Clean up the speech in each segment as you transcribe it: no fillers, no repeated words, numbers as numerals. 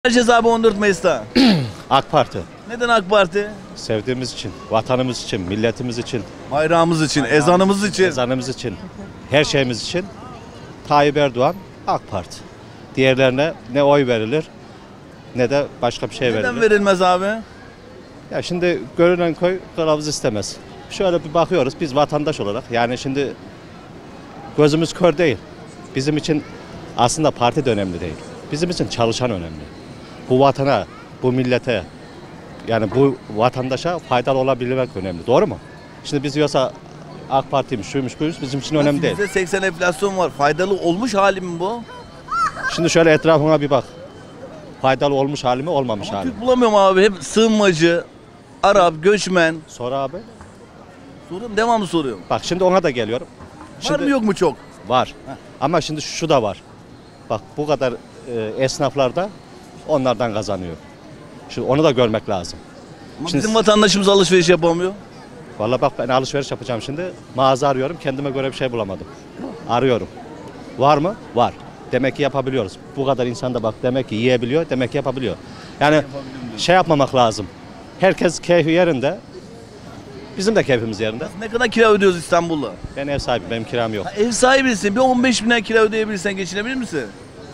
Vereceğiz abi 14 Mayıs'ta. AK Parti. Neden AK Parti? Sevdiğimiz için, vatanımız için, milletimiz için, Bayrağımız için, ezanımız için. ezanımız için, her şeyimiz için Tayyip Erdoğan AK Parti. Diğerlerine ne oy verilir ne de başka bir şey Neden verilir. verilmez abi? Ya şimdi görünen köy kılavuz istemez. Şöyle bir bakıyoruz biz vatandaş olarak. Yani şimdi gözümüz kör değil. Bizim için aslında parti de önemli değil. Bizim için çalışan önemli. Bu vatana, bu millete, yani bu vatandaşa faydalı olabilmek önemli. Doğru mu? Şimdi biz diyorsa AK Parti'ymiş, şuymuş, buymuş bizim için önemli değil. %80 enflasyon var. Faydalı olmuş hali mi bu? Şimdi şöyle etrafına bir bak. Faydalı olmuş hali mi, olmamış Ama hali mi? Türk bulamıyorum abi. Hep sığınmacı, Arap, göçmen. Sonra abi. Soruyorum, devamlı soruyorum. Bak şimdi ona da geliyorum. Var mı yok mu çok? Var. Ama şimdi şu da var. Bak bu kadar esnaflar da onlardan kazanıyor. Şimdi onu da görmek lazım. Ama Şimdi- bizim vatandaşımız alışveriş yapamıyor. Vallahi bak ben alışveriş yapacağım şimdi. Mağaza arıyorum. Kendime göre bir şey bulamadım. Arıyorum. Var mı? Var. Demek ki yapabiliyoruz. Bu kadar insan da bak demek ki yiyebiliyor. Demek ki yapabiliyor. Yani şey yapmamak lazım. Herkes keyfi yerinde. Bizim de keyfimiz yerinde. Ne kadar kira ödüyoruz İstanbul'da? Ben ev sahibi. Benim kiram yok. Ha, ev sahibisin. Bir 15 binden kira ödeyebilirsen geçinebilir misin?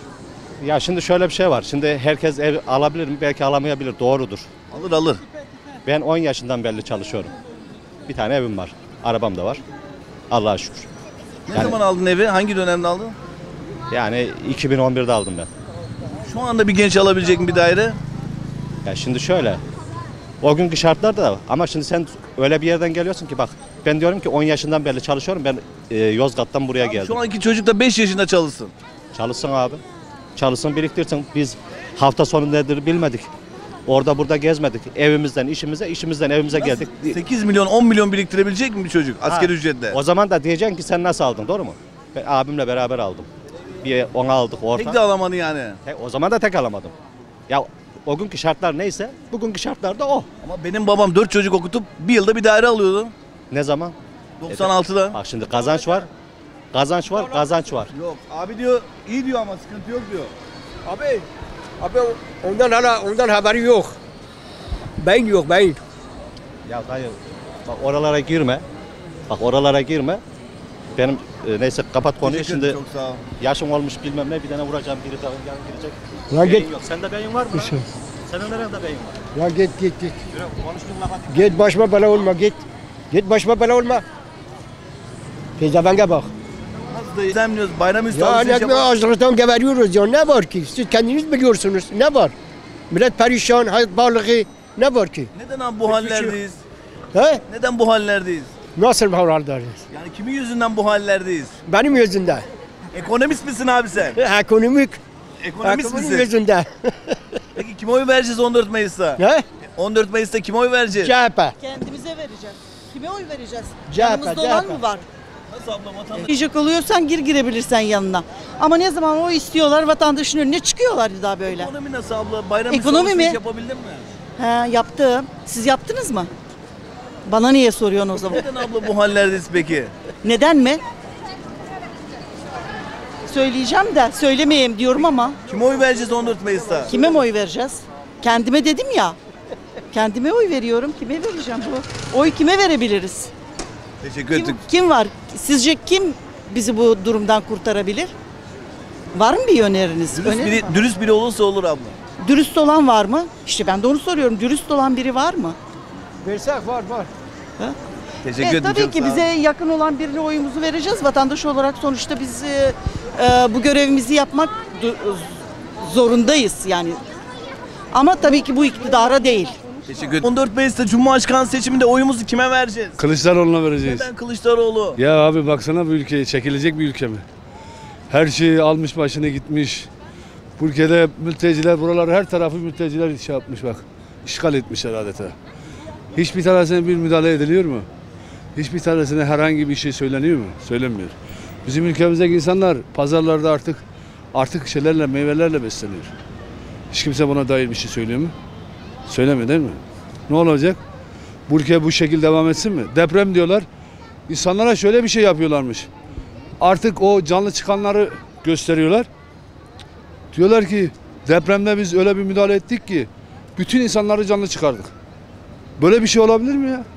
Ya şimdi şöyle bir şey var. Şimdi herkes ev alabilir mi? Belki alamayabilir. Doğrudur. Alır alır. Ben 10 yaşından beri çalışıyorum. Bir tane evim var. Arabam da var. Allah'a şükür. Ne Yani- zaman aldın evi? Hangi dönemde aldın? Yani 2011'de aldım ben. Şu anda bir genç alabilecek mi bir daire? Ya şimdi şöyle. O günkü şartlarda da ama şimdi sen öyle bir yerden geliyorsun ki bak ben diyorum ki 10 yaşından beri çalışıyorum. Ben Yozgat'tan buraya geldim. Şu anki çocuk da 5 yaşında çalışsın. Çalışsın abi. Çalışsın biriktirsin. Biz hafta sonu nedir bilmedik. Orada burada gezmedik. Evimizden işimizden evimize geldik. 8 milyon 10 milyon biriktirebilecek mi bir çocuk asgari ücretle? O zaman da diyeceksin ki sen nasıl aldın doğru mu? Ben abimle beraber aldım. Bir ona aldık orta. Tek de alamadın yani. O zaman da tek alamadım. Ya o günkü şartlar neyse bugünkü şartlar da o. Ama benim babam 4 çocuk okutup bir yılda bir daire alıyordu. Ne zaman? 96'da. Bak şimdi kazanç var. Kazanç var, kazanç var. Yok abi diyor iyi diyor ama sıkıntı yok diyor. Abi ondan haberi yok. Beyin yok beyin. Ya dayı bak oralara girme. Bak oralara girme. Benim neyse kapat konuyu Teşekkür şimdi. ederim, çok sağ ol. Yaşım olmuş bilmem ne bir tane vuracağım biri daha yan girecek. Ya Beyin git. yok. Sende beyin var mı? lan? Senin nerede beyin var? Ya git. Yürü, konuştuğun lafa dikkat. Git başıma bela olma git. Git başıma bela olma. Pezevenge bak. Nasıl da izlemiyoruz bayram üstü Ya alışveriş ne yapalım. açlıktan geberiyoruz ya ne var ki? Siz kendiniz biliyorsunuz ne var? Millet perişan, hayat bağlığı ne var ki? Neden abi bu hallerdeyiz? He? Neden bu hallerdeyiz? Nasıl havaldayız? Yani kimin yüzünden bu hallerdeyiz? Benim yüzümden. Ekonomist misin abi sen? Ekonomik. Ekonomist Ekonomik misin? yüzünden. Peki kime oy vereceğiz 14 Mayıs'ta? He? 14 Mayıs'ta kime oy vereceğiz? CHP. Kendimize vereceğiz. Kime oy vereceğiz? CHP, Yanımızda olan CHP. mı var? Nasıl abla vatandaş? Yiyecek oluyorsan girebilirsen yanına. Ama ne zaman oy istiyorlar vatandaşın önüne çıkıyorlar daha böyle. Ekonomi nasıl abla? Bayram Ekonomi üstü alışveriş mi? yapabildin mi? He yaptım. Siz yaptınız mı? Bana niye soruyorsun o zaman? Neden abla bu hallerdeyiz peki? Neden mi? Söyleyeceğim de söylemeyeyim diyorum ama Kime oy vereceğiz 14 Mayıs'ta? kime mi oy vereceğiz? Kendime dedim ya. Kendime oy veriyorum. Kime vereceğim bu? Oy kime verebiliriz? Teşekkür ettik. Kim var? Sizce kim bizi bu durumdan kurtarabilir? Var mı bir öneriniz? Dürüst biri olursa olur abla. Dürüst olan var mı? İşte ben de onu soruyorum. Dürüst olan biri var mı? Versek var. Teşekkür Evet, ederim. tabii çok ki sağ ol. bize yakın olan birine oyumuzu vereceğiz. Vatandaş olarak sonuçta biz bu görevimizi yapmak zorundayız yani. Ama tabii ki bu iktidara değil. Teşekkür ederim. 14 Mayıs'ta Cumhurbaşkanı seçiminde oyumuzu kime vereceğiz? Kılıçdaroğlu'na vereceğiz. Neden Kılıçdaroğlu? Ya abi baksana bu ülkeye çekilecek bir ülke mi? Her şeyi almış başına gitmiş. Bu ülkede mülteciler buraları her tarafı mülteciler şey yapmış bak. İşgal etmişler adeta. Hiçbir tanesine bir müdahale ediliyor mu? Hiçbir tanesine herhangi bir şey söyleniyor mu? Söylenmiyor. Bizim ülkemizdeki insanlar pazarlarda artık şeylerle meyvelerle besleniyor. Hiç kimse buna dair bir şey söylüyor mu? Söylemiyor değil mi? Ne olacak? Bu ülke bu şekilde devam etsin mi? Deprem diyorlar. İnsanlara şöyle bir şey yapıyorlarmış. Artık o canlı çıkanları gösteriyorlar. Diyorlar ki Depremde biz öyle bir müdahale ettik ki bütün insanları canlı çıkardık. Böyle bir şey olabilir mi ya?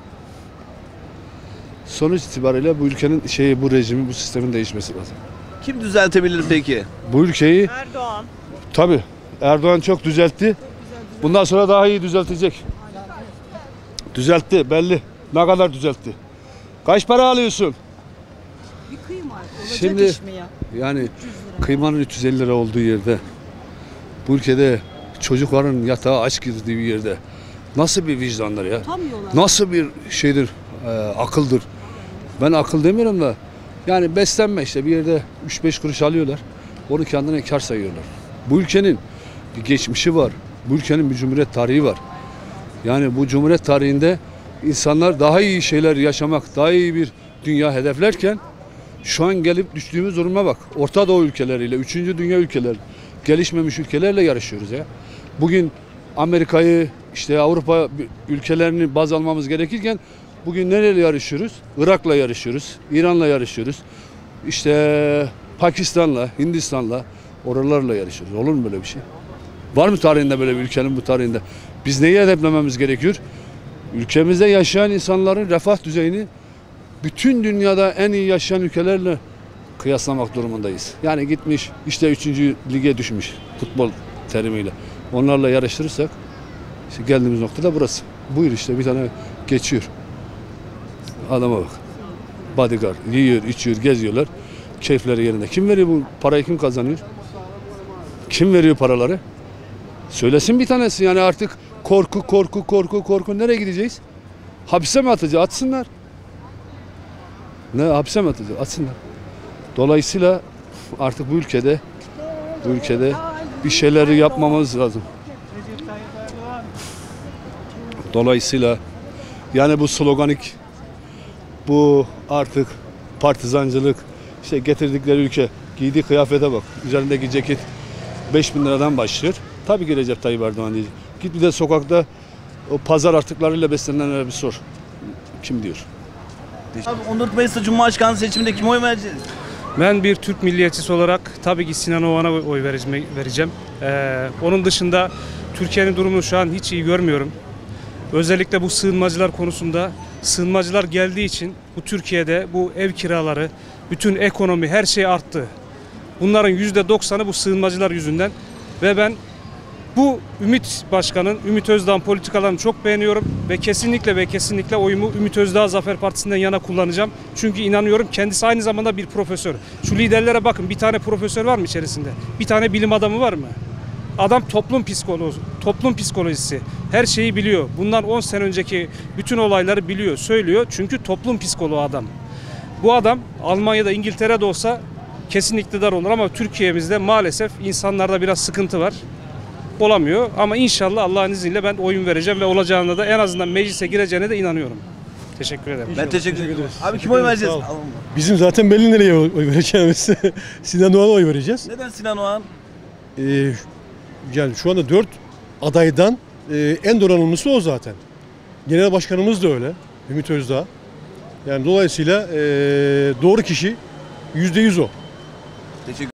Sonuç itibariyle bu ülkenin bu rejimin, bu sistemin değişmesi lazım. Kim düzeltebilir peki? Bu ülkeyi Erdoğan. tabii Erdoğan çok düzeltti. Bundan sonra daha iyi düzeltecek. Düzeltti belli. Ne kadar düzeltti? Kaç para alıyorsun? Bir kıyma. Olacak Şimdi- iş mi ya? Yani kıymanın 350 lira olduğu yerde, bu ülkede çocukların yatağa aç girdiği bir yerde nasıl bir vicdandır ya? Tutamıyorlar. Nasıl bir şeydir, akıldır? Ben akıl demiyorum da yani beslenme işte bir yerde 3-5 kuruş alıyorlar. Onu kendine kar sayıyorlar. Bu ülkenin bir geçmişi var. Bu ülkenin bir cumhuriyet tarihi var. Yani bu cumhuriyet tarihinde insanlar daha iyi şeyler yaşamak, daha iyi bir dünya hedeflerken şu an gelip düştüğümüz duruma bak. Orta Doğu ülkeleriyle, 3. dünya ülkeler, gelişmemiş ülkelerle yarışıyoruz ya. Bugün Amerika'yı, işte Avrupa ülkelerini baz almamız gerekirken bugün nereyle yarışıyoruz? Irak'la yarışıyoruz, İran'la yarışıyoruz. İşte Pakistan'la, Hindistan'la, oralarla yarışıyoruz. Olur mu böyle bir şey? Var mı tarihinde böyle bir ülkenin bu tarihinde? Biz neyi hedeflememiz gerekiyor? Ülkemizde yaşayan insanların refah düzeyini bütün dünyada en iyi yaşayan ülkelerle kıyaslamak durumundayız. Yani gitmiş işte 3. lige düşmüş futbol terimiyle. Onlarla yarıştırırsak işte geldiğimiz nokta da burası. Buyur işte bir tane geçiyor. Adama bak. Bodyguard. Yiyor, içiyor, geziyorlar. Keyifleri yerinde. Kim veriyor bu parayı, kim kazanıyor? Kim veriyor paraları? Söylesin bir tanesi yani artık korku nereye gideceğiz? Hapse mi atacağız? Atsınlar. Ne hapse mi atacağız? Atsınlar. Dolayısıyla artık bu ülkede bir şeyleri yapmamız lazım. Dolayısıyla yani bu sloganik, bu artık partizancılık, işte getirdikleri ülke, giydiği kıyafete bak. Üzerindeki ceket 5.000 liradan başlıyor. Tabii ki Recep Tayyip Erdoğan diyecek. Git bir de sokakta o pazar artıklarıyla beslenenlere bir sor. Kim diyor? Abi 14 Mayıs'ta Cumhurbaşkanlığı seçiminde kime oy vereceğiz? Ben bir Türk milliyetçisi olarak tabii ki Sinan Oğan'a oy vereceğim. Onun dışında Türkiye'nin durumunu şu an hiç iyi görmüyorum. Özellikle bu sığınmacılar konusunda, sığınmacılar geldiği için bu Türkiye'de bu ev kiraları, bütün ekonomi, her şey arttı. Bunların %90'ı bu sığınmacılar yüzünden ve ben bu Ümit Özdağ'ın politikalarını çok beğeniyorum ve kesinlikle oyumu Ümit Özdağ Zafer Partisi'nden yana kullanacağım. Çünkü inanıyorum kendisi aynı zamanda bir profesör. Şu liderlere bakın, bir tane profesör var mı içerisinde? Bir tane bilim adamı var mı? Adam toplum psikolojisi. Her şeyi biliyor. Bundan 10 sene önceki bütün olayları biliyor, söylüyor. Çünkü toplum psikoloğu adam. Bu adam Almanya'da, İngiltere'de olsa kesin iktidar olur ama Türkiye'mizde maalesef insanlarda biraz sıkıntı var. Olamıyor ama inşallah Allah'ın izniyle ben oyun vereceğim ve olacağına da en azından meclise gireceğine de inanıyorum. Teşekkür ederim. Ben teşekkür ederim. Abi kime oy vereceğiz? Bizim zaten belli nereye oy vereceğimiz. Sinan Oğan'a oy vereceğiz. Neden Sinan Oğan? Yani şu anda 4 adaydan en donanımlısı o zaten. Genel başkanımız da öyle. Ümit Özdağ. Yani dolayısıyla doğru kişi %100 o. Teşekkür